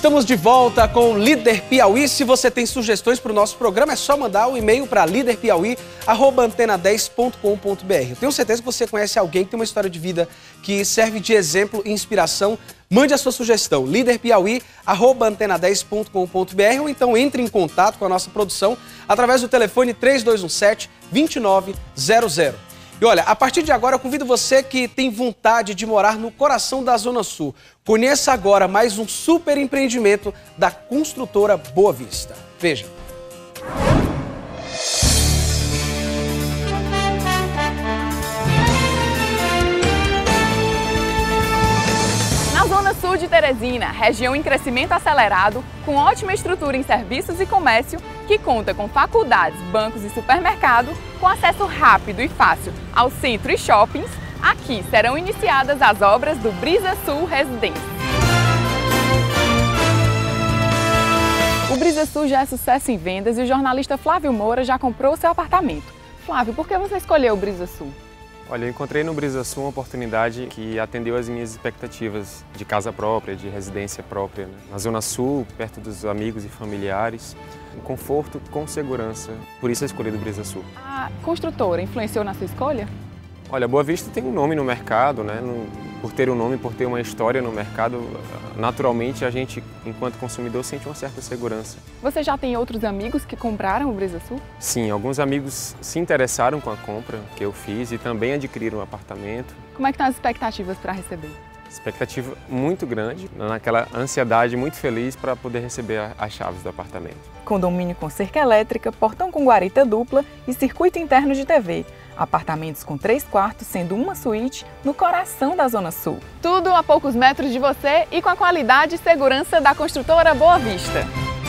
Estamos de volta com o Líder Piauí. Se você tem sugestões para o nosso programa, é só mandar um e-mail para liderpiauí@antena10.com.br. Eu tenho certeza que você conhece alguém que tem uma história de vida que serve de exemplo e inspiração. Mande a sua sugestão, liderpiauí@antena10.com.br, ou então entre em contato com a nossa produção através do telefone 3217-2900. E olha, a partir de agora eu convido você que tem vontade de morar no coração da Zona Sul. Conheça agora mais um super empreendimento da construtora Boa Vista. Veja. Na Zona Sul de Teresina, região em crescimento acelerado, com ótima estrutura em serviços e comércio, que conta com faculdades, bancos e supermercado, com acesso rápido e fácil ao centro e shoppings, aqui serão iniciadas as obras do Brisa Sul Residência. O Brisa Sul já é sucesso em vendas e o jornalista Flávio Moura já comprou o seu apartamento. Flávio, por que você escolheu o Brisa Sul? Olha, eu encontrei no Brisa Sul uma oportunidade que atendeu às minhas expectativas de casa própria, de residência própria, né? Na Zona Sul, perto dos amigos e familiares, com conforto, com segurança. Por isso eu escolhi o Brisa Sul. A construtora influenciou na sua escolha? Olha, Boa Vista tem um nome no mercado, né? Por ter um nome, por ter uma história no mercado, naturalmente a gente, enquanto consumidor, sente uma certa segurança. Você já tem outros amigos que compraram o Brisa Sul? Sim, alguns amigos se interessaram com a compra que eu fiz e também adquiriram um apartamento. Como é que estão as expectativas para receber? Expectativa muito grande, naquela ansiedade muito feliz para poder receber as chaves do apartamento. Condomínio com cerca elétrica, portão com guarita dupla e circuito interno de TV. Apartamentos com 3 quartos, sendo uma suíte, no coração da Zona Sul. Tudo a poucos metros de você e com a qualidade e segurança da construtora Boa Vista.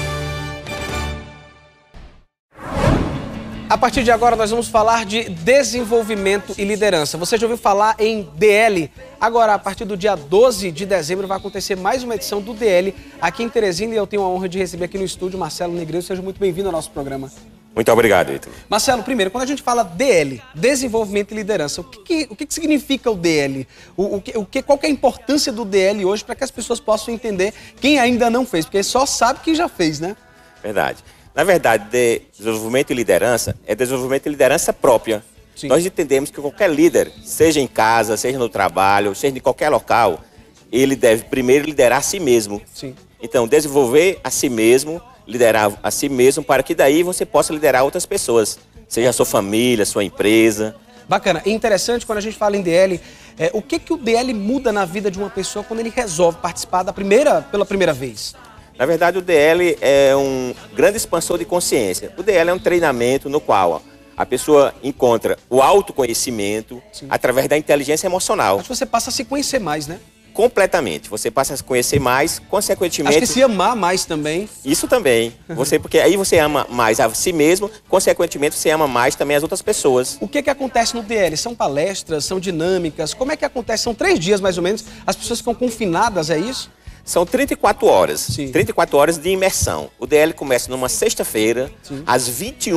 A partir de agora nós vamos falar de desenvolvimento e liderança. Você já ouviu falar em DL? Agora, a partir do dia 12 de dezembro, vai acontecer mais uma edição do DL aqui em Teresina e eu tenho a honra de receber aqui no estúdio Marcelo Negreiros. Seja muito bem-vindo ao nosso programa. Muito obrigado, Ítalo. Marcelo, primeiro, quando a gente fala DL, desenvolvimento e liderança, o que significa o DL? Qual que é a importância do DL hoje para que as pessoas possam entender quem ainda não fez? Porque só sabe quem já fez, né? Verdade. Na verdade, desenvolvimento e liderança é desenvolvimento e liderança própria. Sim. Nós entendemos que qualquer líder, seja em casa, seja no trabalho, seja em qualquer local, ele deve primeiro liderar a si mesmo. Sim. Então, desenvolver a si mesmo, liderar a si mesmo, para que daí você possa liderar outras pessoas, seja a sua família, sua empresa. Bacana. E interessante quando a gente fala em DL, o que o DL muda na vida de uma pessoa quando ele resolve participar pela primeira vez? Na verdade, o DL é um grande expansor de consciência. O DL é um treinamento no qual a pessoa encontra o autoconhecimento através da inteligência emocional. Acho que você passa a se conhecer mais, né? Completamente. Você passa a se conhecer mais, consequentemente... Acho que se amar mais também. Isso também. Porque aí você ama mais a si mesmo, consequentemente você ama mais também as outras pessoas. O que acontece no DL? São palestras, são dinâmicas? Como é que acontece? São 3 dias mais ou menos, as pessoas ficam confinadas, é isso? São 34 horas, Sim. 34 horas de imersão. O DL começa numa sexta-feira, às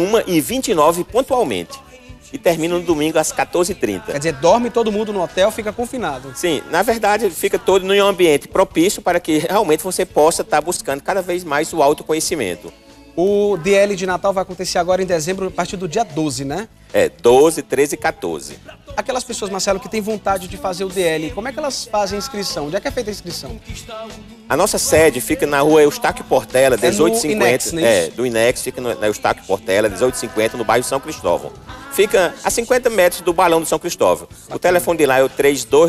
21h29 pontualmente. E termina no domingo às 14h30. Quer dizer, dorme todo mundo no hotel, fica confinado. Sim, na verdade fica todo em um ambiente propício para que realmente você possa estar buscando cada vez mais o autoconhecimento. O DL de Natal vai acontecer agora em dezembro, a partir do dia 12, né? 12, 13 e 14. Aquelas pessoas, Marcelo, que têm vontade de fazer o DL, como é que elas fazem a inscrição? Onde é que é feita a inscrição? A nossa sede fica na rua Eustáquio Portela, 1850. Inex, né? Do Inex, fica na Eustáquio Portela, 1850, no bairro São Cristóvão. Fica a 50 metros do Balão do São Cristóvão. O telefone de lá é o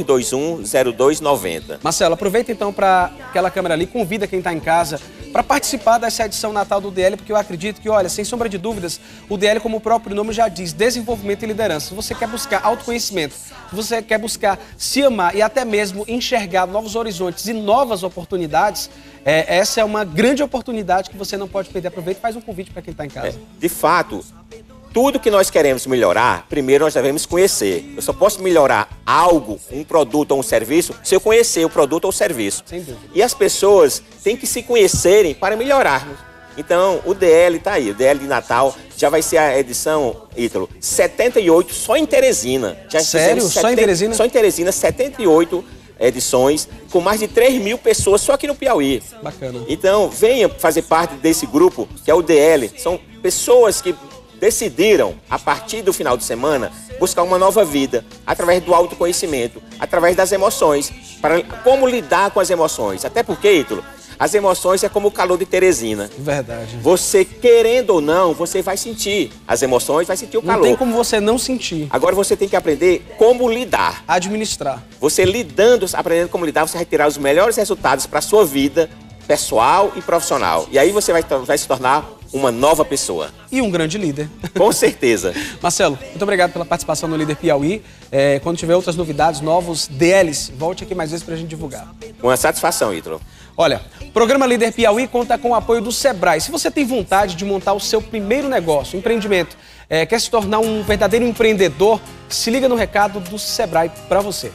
3221-0290. Marcelo, aproveita então para aquela câmera ali, convida quem está em casa para participar dessa edição Natal do DL, porque eu acredito que, olha, sem sombra de dúvidas, o DL, como o próprio nome já diz, desenvolvimento e liderança. Se você quer buscar autoconhecimento, se você quer buscar se amar e até mesmo enxergar novos horizontes e novas oportunidades, essa é uma grande oportunidade que você não pode perder. Aproveita e faz um convite para quem está em casa. De fato, tudo que nós queremos melhorar, primeiro nós devemos conhecer. Eu só posso melhorar algo, um produto ou um serviço, se eu conhecer o produto ou o serviço. Sem dúvida. E as pessoas têm que se conhecerem para melhorarmos. Então, o DL está aí, o DL de Natal já vai ser a edição, Ítalo, 78 só em Teresina. Já Sério? Só em Teresina? Só em Teresina, 78 edições, com mais de 3.000 pessoas só aqui no Piauí. Bacana. Então, venha fazer parte desse grupo, que é o DL. São pessoas que decidiram, a partir do final de semana, buscar uma nova vida, através do autoconhecimento, através das emoções, para como lidar com as emoções. Até porque, Ítalo, as emoções é como o calor de Teresina. Verdade. Você, querendo ou não, você vai sentir as emoções, vai sentir o calor. Não tem como você não sentir. Agora você tem que aprender como lidar. Administrar. Você lidando, aprendendo como lidar, você vai tirar os melhores resultados para a sua vida pessoal e profissional. E aí você vai se tornar uma nova pessoa. E um grande líder. Com certeza. Marcelo, muito obrigado pela participação no Líder Piauí. Quando tiver outras novidades, novos DLs, volte aqui mais vezes para a gente divulgar. Uma satisfação, Ítalo. Olha, o programa Líder Piauí conta com o apoio do Sebrae. Se você tem vontade de montar o seu primeiro negócio, empreendimento, quer se tornar um verdadeiro empreendedor, se liga no recado do Sebrae para você.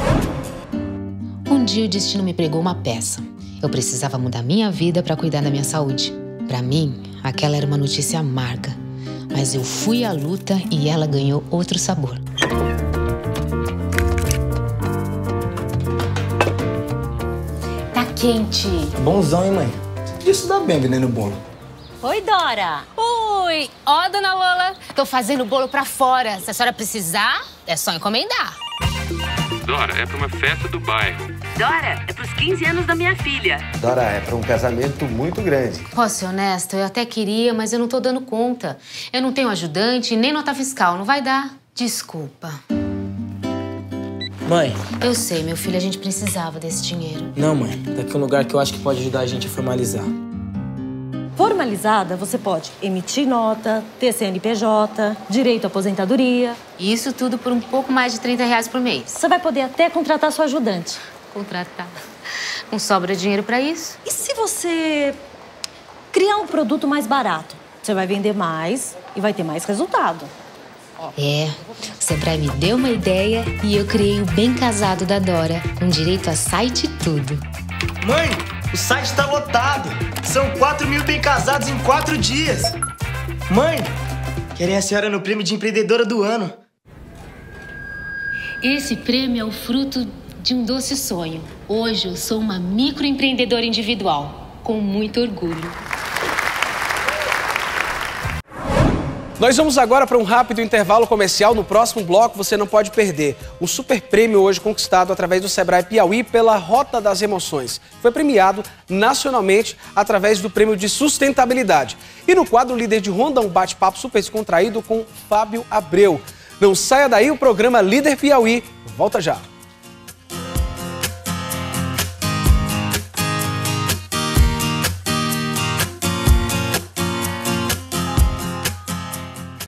Um dia o destino me pregou uma peça. Eu precisava mudar minha vida para cuidar da minha saúde. Para mim, aquela era uma notícia amarga. Mas eu fui à luta e ela ganhou outro sabor. Tá quente. Bonzão, hein, mãe? Isso dá bem vendendo bolo. Oi, Dora. Oi. Ó, dona Lola, tô fazendo bolo pra fora. Se a senhora precisar, é só encomendar. Dora, é pra uma festa do bairro. Dora, é pros 15 anos da minha filha. Dora, é pra um casamento muito grande. Posso ser honesta? Eu até queria, mas eu não tô dando conta. Eu não tenho ajudante, nem nota fiscal. Não vai dar. Desculpa. Mãe. Eu sei, meu filho, a gente precisava desse dinheiro. Não, mãe. Daqui é um lugar que eu acho que pode ajudar a gente a formalizar. Formalizada, você pode emitir nota, ter CNPJ, direito à aposentadoria. Isso tudo por um pouco mais de R$30 por mês. Você vai poder até contratar sua ajudante. Contratar. Não sobra dinheiro pra isso? E se você criar um produto mais barato? Você vai vender mais e vai ter mais resultado. O Sebrae me deu uma ideia e eu criei o Bem Casado da Dora, com direito a site e tudo. Mãe, o site tá lotado. São 4.000 bem casados em 4 dias. Mãe, querem a senhora no prêmio de empreendedora do ano. Esse prêmio é o fruto de um doce sonho. Hoje eu sou uma microempreendedora individual, com muito orgulho. Nós vamos agora para um rápido intervalo comercial. No próximo bloco você não pode perder o super prêmio hoje conquistado através do Sebrae Piauí pela Rota das Emoções. Foi premiado nacionalmente através do prêmio de sustentabilidade. E no quadro Líder de Ronda, um bate-papo super descontraído com Fábio Abreu. Não saia daí, o programa Líder Piauí volta já.